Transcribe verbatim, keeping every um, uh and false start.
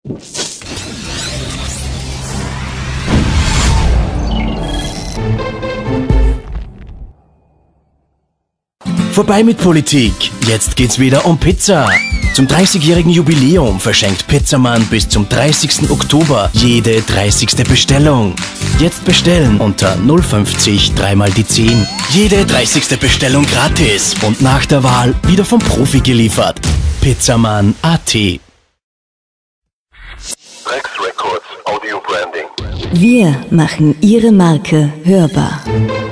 Vorbei mit Politik, jetzt geht's wieder um Pizza. Zum dreißigjährigen Jubiläum verschenkt Pizzamann bis zum dreißigsten Oktober jede dreißigste Bestellung. Jetzt bestellen unter null fünfzig dreimal die zehn. Jede dreißigste Bestellung gratis und nach der Wahl wieder vom Profi geliefert. Pizzamann punkt at. Rex Records Audio Branding. Wir machen Ihre Marke hörbar.